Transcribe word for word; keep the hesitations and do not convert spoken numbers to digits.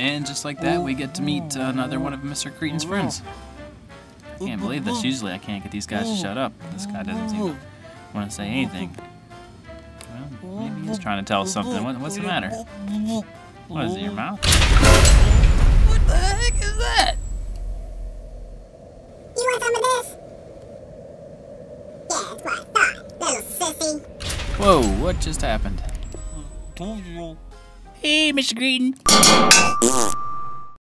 And just like that, we get to meet another one of Mister Cretin's friends. I can't believe this. Usually I can't get these guys to shut up. This guy doesn't seem to want to say anything. Well, maybe he's trying to tell us something. What, what's the matter? What is it, your mouth? What the heck is that? You want some of this? Yeah, that's what I thought, little sissy. Whoa, what just happened? Hey, Mister Cretin.